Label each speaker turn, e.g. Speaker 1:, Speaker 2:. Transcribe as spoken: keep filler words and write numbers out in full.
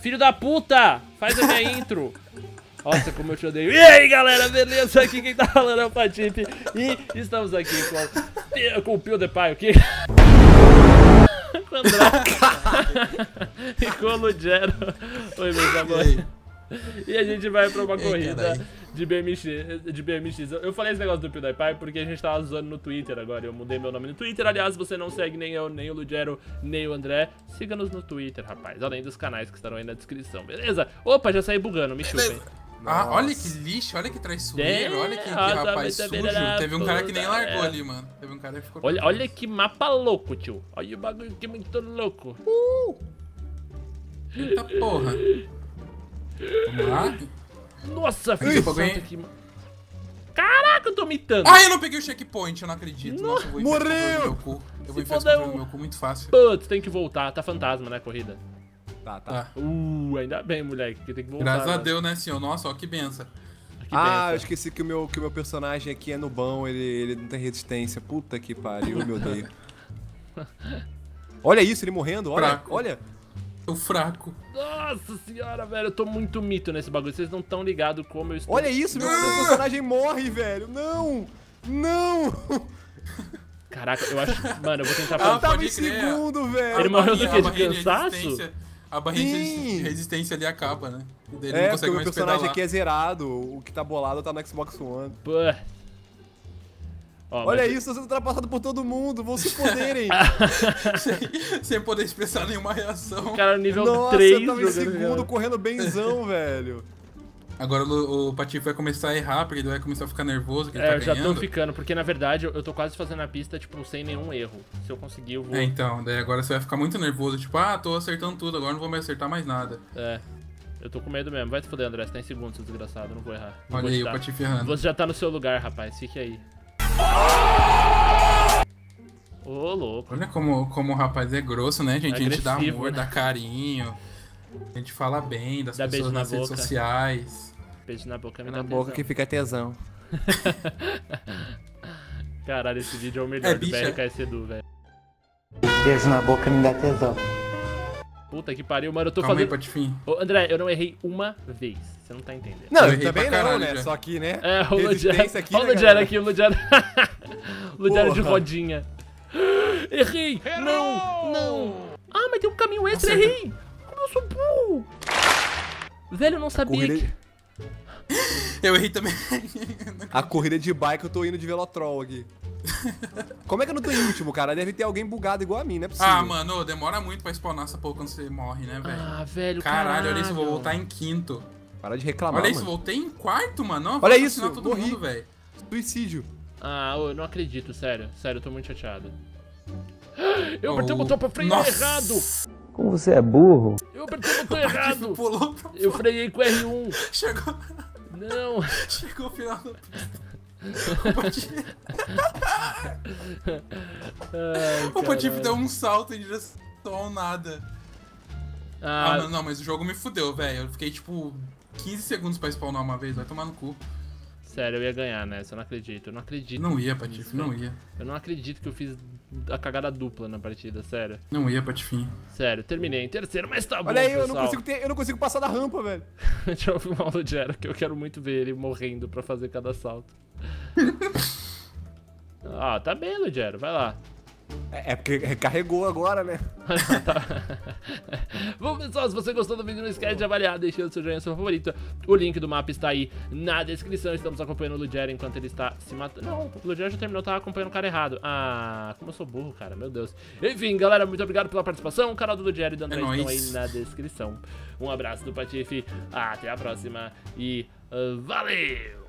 Speaker 1: Filho da puta! Faz a minha intro. Nossa, como eu te odeio. E aí, galera, beleza? Aqui quem tá falando é o Patife. E estamos aqui com, com o PewDiePie aqui. Com o André. E com o Lugero. Oi, meus amores. E a gente vai pra uma Ei, corrida carai. de B M X, de B M X. Eu falei esse negócio do PewDiePie porque a gente tava zoando no Twitter agora. Eu mudei meu nome no Twitter. Aliás, se você não segue nem eu, nem o Lugero, nem o André, siga-nos no Twitter, rapaz. Além dos canais que estarão aí na descrição, beleza? Opa, já saí bugando, me chupem.
Speaker 2: Ah, olha que lixo, olha que traiçoeiro, é, olha que, que rapaz sujo. Teve um cara que nem largou é. ali, mano. Teve um cara que ficou...
Speaker 1: Olha, olha que mapa louco, tio. Olha o bagulho que é muito louco. Uh!
Speaker 2: Eita porra. Vamos lá.
Speaker 1: Nossa, filho do aqui, mano. Caraca, eu tô mitando.
Speaker 2: Ah, eu não peguei o checkpoint, eu não acredito.
Speaker 1: No...
Speaker 2: Nossa, eu vou
Speaker 1: Morreu!
Speaker 2: Meu cu. Eu vou enfiar no meu cu muito fácil.
Speaker 1: Putz, tem que voltar. Tá fantasma, né, corrida?
Speaker 3: Tá, tá.
Speaker 1: Uh, ainda bem, moleque, que tem que voltar.
Speaker 2: Graças
Speaker 1: né?
Speaker 2: a Deus, né, senhor? Nossa, ó, que benção.
Speaker 3: Que ah, benção. Eu esqueci que o, meu, que o meu personagem aqui é nubão, ele, ele não tem resistência. Puta que pariu, meu Deus. Olha isso, ele morrendo, olha,
Speaker 2: fraco.
Speaker 3: olha.
Speaker 2: O fraco.
Speaker 1: Nossa senhora, velho, eu tô muito mito nesse bagulho. Vocês não estão ligados como eu estou.
Speaker 3: Olha isso, meu, meu personagem morre, velho. Não, não.
Speaker 1: Caraca, eu acho... Mano, eu vou tentar...
Speaker 3: Ah, tava em segundo, velho.
Speaker 1: Ele morreu do quê? De cansaço?
Speaker 2: A barrinha de resistência ali acaba, né?
Speaker 3: Ele é, não consegue mais o meu personagem pedalar. Aqui é zerado. O que tá bolado tá no Xbox One.
Speaker 1: Pô. Ó,
Speaker 3: olha
Speaker 1: mas...
Speaker 3: isso, você tá ultrapassado por todo mundo. Vão se poderem.
Speaker 2: sem, sem poder expressar nenhuma reação.
Speaker 1: O cara nível
Speaker 3: Nossa,
Speaker 1: três.
Speaker 3: Nossa, eu tava em segundo, cara. correndo benzão, velho.
Speaker 2: Agora o, o Patife vai começar a errar, porque ele vai começar a ficar nervoso, que ele
Speaker 1: é,
Speaker 2: tá
Speaker 1: eu já
Speaker 2: ganhando.
Speaker 1: tô ficando, porque na verdade eu, eu tô quase fazendo a pista, tipo, sem nenhum erro. Se eu conseguir, eu vou...
Speaker 2: É, então, daí agora você vai ficar muito nervoso, tipo, ah, tô acertando tudo, agora não vou mais acertar mais nada.
Speaker 1: É, eu tô com medo mesmo. Vai se foder, André, você tá em segundo, seu desgraçado, não vou errar. Não
Speaker 2: Olha
Speaker 1: vou
Speaker 2: aí, o Patife errando.
Speaker 1: Você já tá no seu lugar, rapaz, fique aí. Ô, oh, louco.
Speaker 2: Olha como, como o rapaz é grosso, né, gente?
Speaker 1: É
Speaker 2: a gente dá amor,
Speaker 1: né?
Speaker 2: dá carinho, a gente fala bem das
Speaker 1: dá
Speaker 2: pessoas nas redes
Speaker 1: boca.
Speaker 2: sociais.
Speaker 1: Beijo na boca, me
Speaker 3: na
Speaker 1: dá
Speaker 3: boca
Speaker 1: tesão.
Speaker 3: que fica tesão.
Speaker 1: Caralho, esse vídeo é o melhor
Speaker 2: é,
Speaker 1: do
Speaker 2: bicha.
Speaker 1: B R K S Edu, velho.
Speaker 4: Beijo na boca me dá tesão.
Speaker 1: Puta que pariu, mano, eu tô
Speaker 2: Calma
Speaker 1: fazendo...
Speaker 2: aí, Patife.
Speaker 1: Ô, André, eu não errei uma vez, você não tá entendendo.
Speaker 3: Não,
Speaker 2: eu
Speaker 3: eu também não, né?
Speaker 2: já.
Speaker 3: Só que, né?
Speaker 1: É, o Lugero aqui,
Speaker 3: né,
Speaker 1: o Lugero aqui, o Lugero... o Lugero de rodinha. Errei! Errou! Não, não! Ah, mas tem um caminho extra,
Speaker 2: Acerta.
Speaker 1: errei! Como eu sou burro! Velho, eu não sabia
Speaker 3: corrida...
Speaker 1: que...
Speaker 2: Eu errei também.
Speaker 3: A corrida de bike eu tô indo de Velotrol aqui. Como é que eu não tô em último, cara? Deve ter alguém bugado igual a mim, não é possível.
Speaker 2: Ah, mano, demora muito pra spawnar essa porra quando você morre, né, velho?
Speaker 1: Ah, velho,
Speaker 2: caralho.
Speaker 1: caralho.
Speaker 2: Olha isso, eu vou voltar em quinto.
Speaker 3: Para de reclamar,
Speaker 2: Olha isso,
Speaker 3: mano.
Speaker 2: voltei em quarto, mano. Não,
Speaker 3: olha isso,
Speaker 2: todo
Speaker 3: morri.
Speaker 2: mundo, velho.
Speaker 3: Suicídio.
Speaker 1: Ah, eu não acredito, sério. Sério, eu tô muito chateado. Eu apertei
Speaker 2: oh.
Speaker 1: o botão pra frear
Speaker 2: Nossa.
Speaker 1: errado.
Speaker 4: Como você é burro?
Speaker 1: Eu apertei o botão errado.
Speaker 2: Pulou pra...
Speaker 1: Eu freiei com R um.
Speaker 2: Chegou...
Speaker 1: Não.
Speaker 2: Chegou o final da pista.
Speaker 1: Ai,
Speaker 2: o Patife deu um salto em direção ao nada.
Speaker 1: Ah,
Speaker 2: ah não, não, mas o jogo me fudeu, velho. Eu fiquei tipo quinze segundos pra spawnar uma vez, vai tomar no cu.
Speaker 1: sério, eu ia ganhar nessa, eu não acredito. Eu não acredito.
Speaker 2: Não ia, Patife, não ia.
Speaker 1: Eu não acredito que eu fiz a cagada dupla na partida, sério.
Speaker 2: Não ia, Patife.
Speaker 1: Sério, terminei em terceiro, mas tá bom,
Speaker 3: olha aí,
Speaker 1: pessoal.
Speaker 3: eu não, consigo ter, eu não consigo passar da rampa, velho.
Speaker 1: Deixa eu filmar o Lugero, que eu quero muito ver ele morrendo pra fazer cada salto. Ah, tá bem, Lugero, vai lá.
Speaker 3: É, é porque recarregou agora, né?
Speaker 1: Bom, pessoal, se você gostou do vídeo, não esquece de avaliar, deixando seu joinha, seu favorito. O link do mapa está aí na descrição. Estamos acompanhando o Lugero enquanto ele está se matando. Não, o Lugero já terminou, tava acompanhando o cara errado. Ah, como eu sou burro, cara, meu Deus. Enfim, galera, muito obrigado pela participação. O canal do Lugero e do André
Speaker 2: é
Speaker 1: estão aí na descrição. Um abraço do Patife, até a próxima e uh, valeu!